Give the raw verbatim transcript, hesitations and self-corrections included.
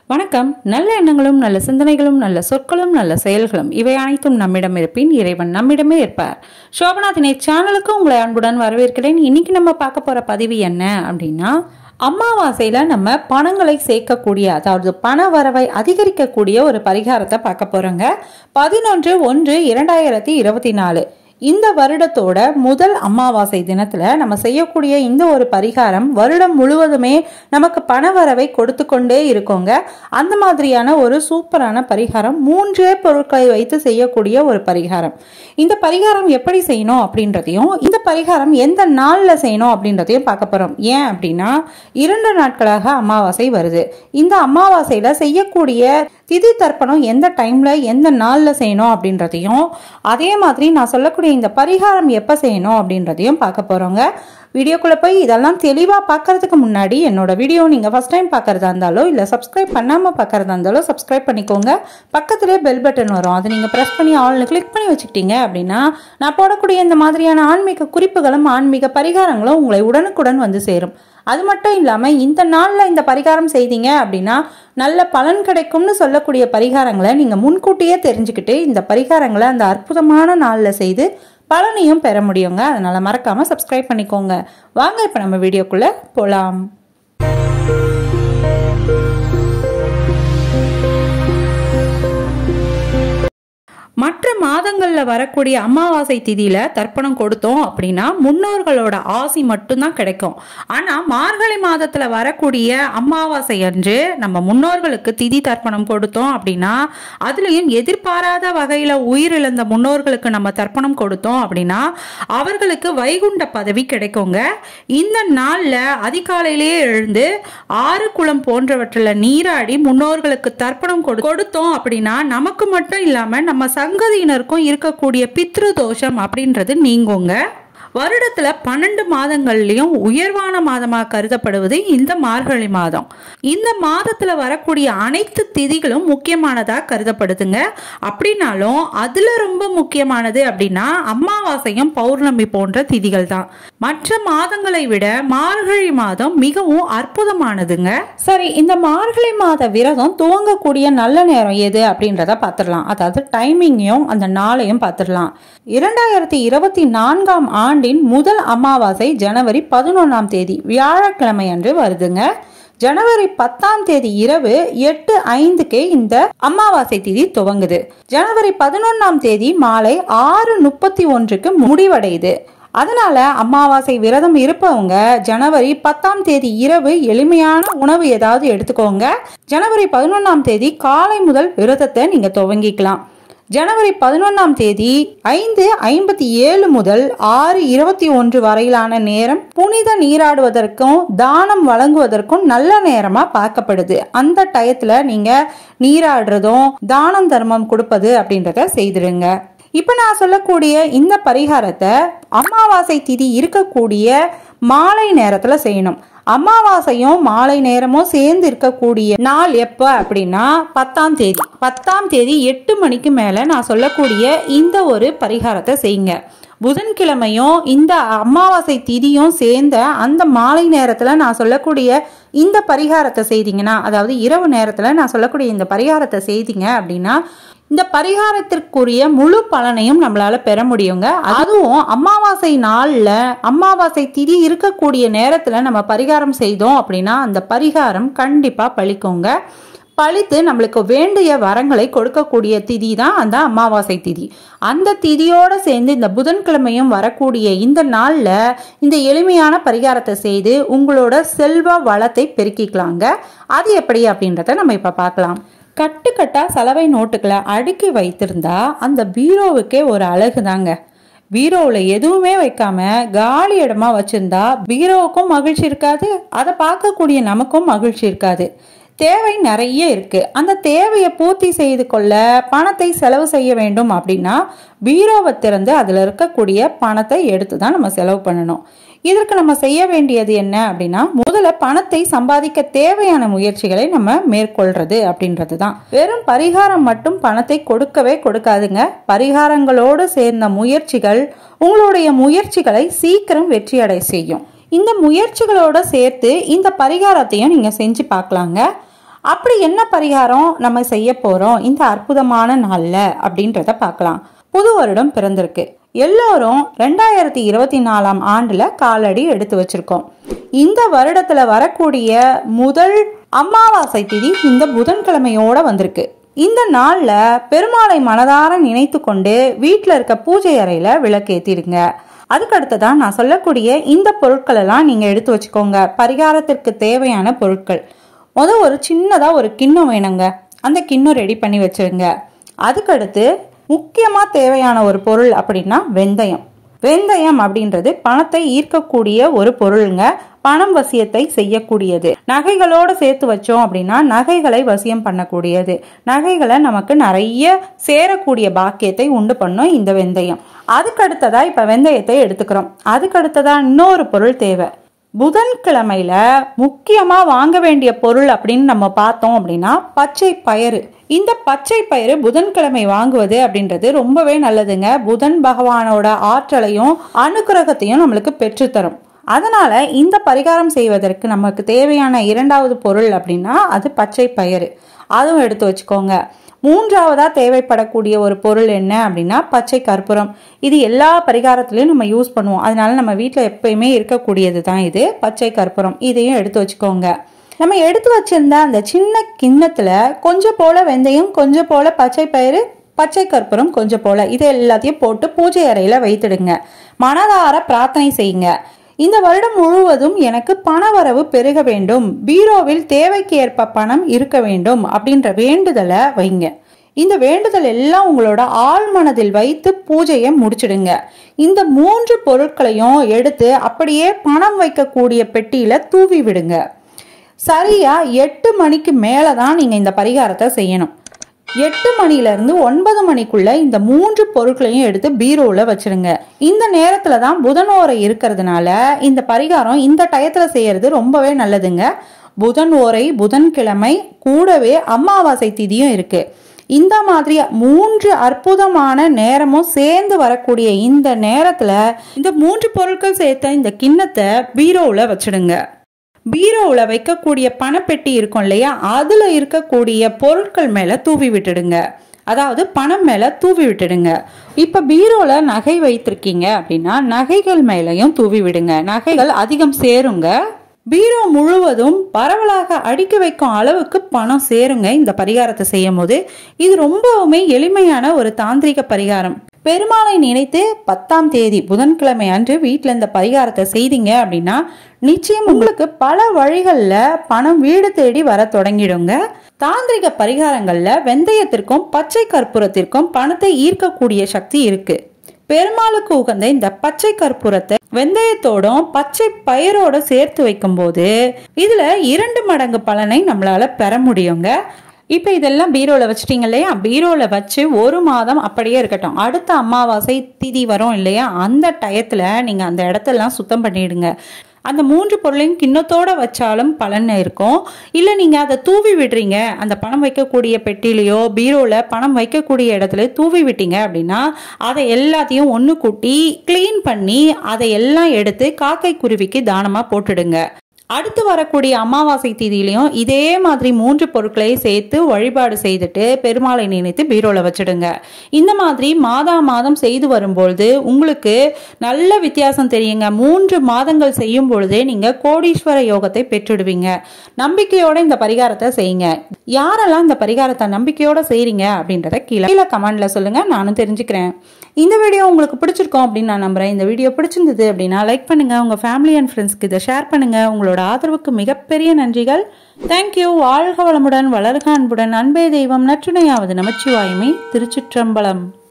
வணக்கம். நல்ல எண்ணங்களும் நல்ல சிந்தனைகளும் நல்ல சொற்களும் நல்ல செயல்களும் இவை அனைத்தும் நம்மிடம் இருப்பின் இறைவன் நம்மிடமே இருப்பார். சோபனா தினேஷ் சேனலுக்கு உங்களை அன்புடன் வரவேற்கிறேன். இன்னைக்கு நம்ம பார்க்க போற பதிவு என்ன அப்படின்னா, அமாவாசையில நம்ம பணங்களை சேர்க்கக்கூடிய, அதாவது பண வரவை அதிகரிக்கக்கூடிய ஒரு பரிகாரத்தை பார்க்க போறோங்க. பதினொன்று ஒன்று இரண்டாயிரத்தி இருபத்தி நாலு இந்த வருடத்தோட முதல் அமாவாசை தினத்துல நம்ம செய்யக்கூடிய இந்த ஒரு பரிகாரம் வருடம் முழுவதுமே நமக்கு பண வரவை கொடுத்து கொண்டே இருக்கோங்க. அந்த மாதிரியான ஒரு சூப்பரான பரிகாரம், மூன்றே பொருட்களை வைத்து செய்யக்கூடிய ஒரு பரிகாரம். இந்த பரிகாரம் எப்படி செய்யணும் அப்படின்றதையும், இந்த பரிகாரம் எந்த நாள்ல செய்யணும் அப்படின்றதையும் பார்க்க போறோம். ஏன் அப்படின்னா, இரண்டு நாட்களாக அமாவாசை வருது. இந்த அமாவாசையில செய்யக்கூடிய திதி தர்ப்பணம் எந்த டைம்ல எந்த நாள்ல செய்யணும் அப்படின்றதையும், அதே மாதிரி நான் சொல்லக்கூடிய இந்த பரிகாரம் எப்ப செய்யணும் அப்படின்றதையும் பார்க்க போறோங்க. வீடியோக்குள்ள போய் இதெல்லாம் தெளிவா பார்க்கறதுக்கு முன்னாடி என்னோட வீடியோ நீங்க ஃபர்ஸ்ட் டைம் பார்க்கறதா இருந்தாலோ இல்ல சப்ஸ்கிரைப் பண்ணாம பார்க்கறதா இருந்தாலோ சப்ஸ்கிரைப் பண்ணிக்கோங்க. பக்கத்திலே பெல் பட்டன் வரும், அதை நீங்க பிரஸ் பண்ணி ஆல்னு கிளிக் பண்ணி வச்சுக்கிட்டீங்க அப்படின்னா நான் போடக்கூடிய இந்த மாதிரியான ஆன்மீக குறிப்புகளும் ஆன்மீக பரிகாரங்களும் உங்களை உடனுக்குடன் வந்து சேரும். அது மட்டும் இல்லாம இந்த நாள்ல இந்த பரிகாரம் செய்தீங்க அப்படின்னா நல்ல பலன் கிடைக்கும்னு சொல்லக்கூடிய பரிகாரங்களை நீங்க முன்கூட்டியே தெரிஞ்சுக்கிட்டு இந்த பரிகாரங்களை அந்த அற்புதமான நாள்ல செய்து பலனையும் பெற முடியுங்க. அதனால மறக்காம சப்ஸ்கிரைப் பண்ணிக்கோங்க. வாங்க இப்ப நம்ம வீடியோக்குள்ள போலாம். மற்ற மாதங்கள்ல வரக்கூடிய அமாவாசை திதியில தர்ப்பணம் கொடுத்தோம் அப்படின்னா முன்னோர்களோட ஆசி மட்டும்தான் கிடைக்கும். ஆனா மார்கழி மாதத்துல வரக்கூடிய அமாவாசை அன்று நம்ம முன்னோர்களுக்கு திதி தர்ப்பணம் கொடுத்தோம் அப்படின்னா, அதுலயும் எதிர்பாராத வகையில உயிரிழந்த முன்னோர்களுக்கு நம்ம தர்ப்பணம் கொடுத்தோம் அப்படின்னா அவர்களுக்கு வைகுண்ட பதவி கிடைக்குங்க. இந்த நாள்ல அதிகாலையிலேயே எழுந்து ஆறு குளம் போன்றவற்றில் நீராடி முன்னோர்களுக்கு தர்ப்பணம் கொடுத்தோம் அப்படின்னா நமக்கு மட்டும் இல்லாம நம்ம சங்கதியினருக்கும் இருக்கக்கூடிய பித்ரு தோஷம் அப்படின்றது நீங்குங்க. வருடத்துல பன்னெண்டு மாதங்கள்லயும் உயர்வான மாதமா கருதப்படுவது இந்த மார்கழி மாதம். இந்த மாதத்துல வரக்கூடிய அனைத்து திதிகளும் முக்கியமானதா கருதப்படுதுங்க. அப்படின்னாலும் அதுல ரொம்ப முக்கியமானது அப்படின்னா அமாவாசையும் பௌர்ணமி போன்ற திதிகள் தான். மற்ற மாதங்களை விட மார்கழி மாதம் மிகவும் அற்புதமானதுங்க. சரி, இந்த மார்கழி மாத விரதம் துவங்கக்கூடிய நல்ல நேரம் எது அப்படின்றத பார்த்துடலாம். அதாவது டைமிங்கையும் அந்த நாளையும் பார்த்துடலாம். இரண்டாயிரத்தி இருபத்தி நான்காம் ஆண்டு முதல் அமாவாசை ஜனவரி பதினொன்னாம் தேதி வியாழக்கிழமை அன்று வருதுங்க. ஜனவரி பத்தாம் தேதி இரவு எட்டு ஐந்துக்கே இந்த அமாவாசை திதி துவங்குது. ஜனவரி பதினொன்னாம் தேதி மாலை ஆறு முப்பத்தி ஒன்றுக்கு முடிவடையுது. அதனால அமாவாசை விரதம் இருப்பவங்க ஜனவரி பத்தாம் தேதி இரவு எளிமையான உணவு ஏதாவது எடுத்துக்கோங்க. ஜனவரி பதினொன்னாம் தேதி காலை முதல் விரதத்தை நீங்க துவங்கிக்கலாம். ஜனவரி பதினொன்னாம் தேதி ஐந்து ஐம்பத்தி ஏழு முதல் ஆறு இருபத்தி ஒன்று வரையிலான நேரம் புனித நீராடுவதற்கும் தானம் வழங்குவதற்கும் நல்ல நேரமா பார்க்கப்படுது. அந்த டயத்துல நீங்க நீராடுறதும் தானம் தர்மம் கொடுப்பது அப்படின்றத செய்திருங்க. இப்ப நான் சொல்லக்கூடிய இந்த பரிகாரத்தை அமாவாசை திதி இருக்கக்கூடிய மாலை நேரத்துல செய்யணும். அமாவாசையும் மாலை நேரமும் சேர்ந்து இருக்கக்கூடிய நாள் எப்ப அப்படின்னா பத்தாம் தேதி பத்தாம் தேதி எட்டு மணிக்கு மேல நான் சொல்லக்கூடிய இந்த ஒரு பரிகாரத்தை செய்யுங்க. புதன்கிழமையும் இந்த அமாவாசை திதியும் சேர்ந்த அந்த மாலை நேரத்துல நான் சொல்லக்கூடிய இந்த பரிகாரத்தை செய்தீங்கன்னா, அதாவது இரவு நேரத்துல நான் சொல்லக்கூடிய இந்த பரிகாரத்தை செய்தீங்க அப்படின்னா இந்த பரிகாரத்திற்குரிய முழு பலனையும் நம்மளால பெற முடியுங்க. அதுவும் அமாவாசை நாள்ல அமாவாசை திதி இருக்கக்கூடிய நேரத்துல நம்ம பரிகாரம் செய்தோம் அப்படின்னா அந்த பரிகாரம் கண்டிப்பா பலிக்குங்க. பழித்து நம்மளுக்கு வேண்டிய வரங்களை கொடுக்கக்கூடிய திதி தான் அந்த அமாவாசை திதி. அந்த திதியோட சேர்ந்து இந்த புதன்கிழமையும் வரக்கூடிய இந்த நாள்ல இந்த எளிமையான பரிகாரத்தை செய்து உங்களோட செல்வ வளத்தை பெருக்கிக்கலாங்க. அது எப்படி அப்படின்றத நம்ம இப்ப பார்க்கலாம். கட்டுக்கட்டா சலவை நோட்டுகளை அடுக்கி வைத்திருந்தா அந்த பீரோவுக்கே ஒரு அழகு தாங்க. பீரோவில் எதுவுமே வைக்காம காலி இடமா வச்சிருந்தா பீரோவுக்கும் மகிழ்ச்சி இருக்காது, அதை பார்க்கக்கூடிய நமக்கும் மகிழ்ச்சி இருக்காது. தேவை நிறைய இருக்கு. அந்த தேவையை பூர்த்தி செய்து கொள்ள பணத்தை செலவு செய்ய வேண்டும் அப்படின்னா பீரோவை திறந்து அதுல இருக்கக்கூடிய பணத்தை எடுத்து தான் நம்ம செலவு பண்ணணும். இதற்கு நம்ம செய்ய வேண்டியது என்ன அப்படின்னா, முதல்ல பணத்தை சம்பாதிக்க தேவையான முயற்சிகளை நம்ம மேற்கொள்றது அப்படின்றது தான். வெறும் பரிகாரம் மட்டும் பணத்தை கொடுக்கவே கொடுக்காதுங்க. பரிகாரங்களோடு சேர்ந்த முயற்சிகள் உங்களுடைய முயற்சிகளை சீக்கிரம் வெற்றியடை செய்யும். இந்த முயற்சிகளோட சேர்த்து இந்த பரிகாரத்தையும் நீங்க செஞ்சு பார்க்கலாங்க. அப்படி என்ன பரிகாரம் நம்ம செய்ய போறோம் இந்த அற்புதமான நாள்ல அப்படின்றத பார்க்கலாம். புது வருடம் பிறந்திருக்கு. எல்லோரும் ரெண்டாயிரத்தி இருபத்தி நாலாம் ஆண்டுல காலடி எடுத்து வச்சிருக்கோம். இந்த வருடத்துல வரக்கூடிய முதல் அமாவாசை திதி இந்த புதன்கிழமையோட வந்திருக்கு. இந்த நாள்ல பெருமாளை மனதார நினைத்து கொண்டு வீட்டுல இருக்க பூஜை அறையில விளக்கேத்திடுங்க. அதுக்கு அடுத்ததான் நான் சொல்லக்கூடிய இந்த பொருட்கள் எல்லாம் நீங்க எடுத்து வச்சுக்கோங்க. பரிகாரத்திற்கு தேவையான பொருட்கள். முதல் ஒரு சின்னதா ஒரு கிண்ணம் வேணுங்க. அந்த கிண்ணம் ரெடி பண்ணி வச்சிருங்க. அதுக்கடுத்து முக்கியமா தேவையான ஒரு பொருள் அப்படின்னா வெந்தயம். வெந்தயம் அப்படின்றது பணத்தை ஈர்க்கக்கூடிய ஒரு பொருளுங்க. பணம் வசியத்தை செய்யக்கூடியது. நகைகளோட சேர்த்து வச்சோம் அப்படின்னா நகைகளை வசியம் பண்ணக்கூடியது. நகைகளை நமக்கு நிறைய சேரக்கூடிய பாக்கியத்தை உண்டு பண்ணும் இந்த வெந்தயம். அதுக்கடுத்ததா இப்ப வெந்தயத்தை எடுத்துக்கிறோம். அதுக்கடுத்ததா இன்னொரு பொருள் தேவை. புதன்கிழமையில முக்கியமா வாங்க வேண்டிய பொருள் அப்படின்னு நம்ம பார்த்தோம் அப்படின்னா பச்சை பயிறு. இந்த பச்சை பயிறு புதன்கிழமை வாங்குவது அப்படின்றது ரொம்பவே நல்லதுங்க. புதன் பகவானோட ஆற்றலையும் அனுகிரகத்தையும் நம்மளுக்கு பெற்றுத்தரும். அதனால இந்த பரிகாரம் செய்வதற்கு நமக்கு தேவையான இரண்டாவது பொருள் அப்படின்னா அது பச்சை பயிறு. அதுவும் எடுத்து வச்சுக்கோங்க. மூன்றாவதா தேவைப்படக்கூடிய ஒரு பொருள் என்ன அப்படின்னா பச்சை கற்பூரம். இது எல்லா பரிகாரத்திலையும் நம்ம யூஸ் பண்ணுவோம். அதனால நம்ம வீட்டில் எப்பயுமே இருக்கக்கூடியது தான் இது பச்சை கற்பூரம். இதையும் எடுத்து வச்சுக்கோங்க. நம்ம எடுத்து வச்சிருந்த அந்த சின்ன கிண்ணத்துல கொஞ்சம் போல வெந்தயம், கொஞ்சம் போல பச்சை பயிறு, பச்சை கற்பூரம் கொஞ்சம் போல இதை எல்லாத்தையும் போட்டு பூஜை அறையில வைத்துடுங்க. மனதார பிரார்த்தனை செய்யுங்க. இந்த வருடம் முழுவதும் எனக்கு பணவரவு பெருக வேண்டும், பீரோவில் தேவைக்கு ஏற்ப பணம் இருக்க வேண்டும் அப்படின்ற வேண்டுதலை வைங்க. இந்த வேண்டுதல் எல்லாம் உங்களோட ஆழ் மனதில் வைத்து பூஜையை முடிச்சிடுங்க. இந்த மூன்று பொருட்களையும் எடுத்து அப்படியே பணம் வைக்கக்கூடிய பெட்டியில தூவி விடுங்க. சரியா எட்டு மணிக்கு மேலதான் நீங்க இந்த பரிகாரத்தை செய்யணும். எட்டு மணில இருந்து ஒன்பது மணிக்குள்ள இந்த மூன்று பொருட்களையும் எடுத்து பீரோல வச்சிருங்க. இந்த நேரத்துல தான் புதன் ஓரை இருக்கிறதுனால இந்த பரிகாரம் இந்த டயத்துல செய்யறது ரொம்பவே நல்லதுங்க. புதன் ஓரை, புதன்கிழமை, கூடவே அமாவாசை திதியும் இருக்கு. இந்த மாதிரி மூன்று அற்புதமான நேரமும் சேர்ந்து வரக்கூடிய இந்த நேரத்துல இந்த மூன்று பொருட்கள் சேர்த்த இந்த கிண்ணத்தை பீரோல வச்சிடுங்க. பீரோவில் வைக்கக்கூடிய பணப்பெட்டி இருக்கும் இல்லையா, அதுல இருக்கக்கூடிய பொருட்கள் மேல தூவி விட்டுடுங்க. அதாவது பணம் மேல தூவி விட்டுடுங்க. இப்ப பீரோல நகை வைத்திருக்கீங்க அப்படின்னா நகைகள் மேலையும் தூவி விடுங்க. நகைகள் அதிகம் சேருங்க. பீரோ முழுவதும் பரவலாக அடுக்கி வைக்கும் அளவுக்கு பணம் சேருங்க இந்த பரிகாரத்தை செய்யும் போது. இது ரொம்பவுமே எளிமையான ஒரு தாந்திரிக பரிகாரம். பெருமாளை நினைத்து பத்தாம் தேதி புதன்கிழமை அன்று வீட்டுல இந்த பரிகாரத்தை செய்தீங்க அப்படின்னா நிச்சயம் உங்களுக்கு பல வழிகள்ல பணம் வீடு தேடி வர தொடங்கிடுங்க. தாந்திரிக பரிகாரங்கள்ல வெந்தயத்திற்கும் பச்சை கற்பூரத்திற்கும் பணத்தை ஈர்க்கக்கூடிய சக்தி இருக்கு. பெருமாளுக்கு உகந்த இந்த பச்சை கற்பூரத்தை வெந்தயத்தோடும் பச்சை பயிரோட சேர்த்து வைக்கும் போது இதுல இரண்டு மடங்கு பலனை நம்மளால பெற முடியுங்க. இப்ப இதெல்லாம் பீரோல வச்சிட்டீங்க இல்லையா, பீரோல வச்சு ஒரு மாதம் அப்படியே இருக்கட்டும். அடுத்த அமாவாசை திதி வரும் இல்லையா, அந்த டயத்துல நீங்க அந்த இடத்தெல்லாம் சுத்தம் பண்ணிடுங்க. அந்த மூன்று பொருளையும் கிண்ணத்தோட வச்சாலும் பலன் இருக்கும். இல்லை நீங்கள் அதை தூவி விடுறீங்க, அந்த பணம் வைக்கக்கூடிய பெட்டிலையோ பீரோவில் பணம் வைக்கக்கூடிய இடத்துல தூவி விட்டீங்க அப்படின்னா அதை எல்லாத்தையும் ஒன்று கூட்டி கிளீன் பண்ணி அதை எல்லாம் எடுத்து காக்கை குருவிக்கு தானமாக போட்டுடுங்க. அடுத்து வரக்கூடிய அமாவாசை திதியிலையும் இதே மாதிரி மூன்று பொருட்களை சேர்த்து வழிபாடு செய்துட்டு பெருமாளை நினைத்து பீரோல வச்சிடுங்க. இந்த மாதிரி மாதா மாதம் செய்து வரும்பொழுது உங்களுக்கு நல்ல வித்தியாசம் தெரியுங்க. மூன்று மாதங்கள் செய்யும் பொழுதே நீங்க கோடீஸ்வர யோகத்தை பெற்றுடுவீங்க. நம்பிக்கையோட இந்த பரிகாரத்தை செய்யுங்க. யாரெல்லாம் இந்த பரிகாரத்தை நம்பிக்கையோட செய்றீங்க அப்படின்றத கீழே கீழே கமெண்ட்ல சொல்லுங்க, நானும் தெரிஞ்சுக்கிறேன். இந்த வீடியோ உங்களுக்கு பிடிச்சிருக்கோம் அப்படின்னு நான் நம்புறேன். இந்த வீடியோ பிடிச்சிருந்தது அப்படின்னா லைக் பண்ணுங்க, உங்க ஃபேமிலி அண்ட் ஃப்ரெண்ட்ஸ்க்கு இதை ஷேர் பண்ணுங்க. உங்களோட ஆதரவுக்கு மிகப்பெரிய நன்றிகள். தேங்க்யூ. வாழ்க வளமுடன், வளர்க அன்புடன், அன்பே தெய்வம், நற்றுணையாவது நமச்சிவாயுமே. திருச்சிற்றம்பலம்.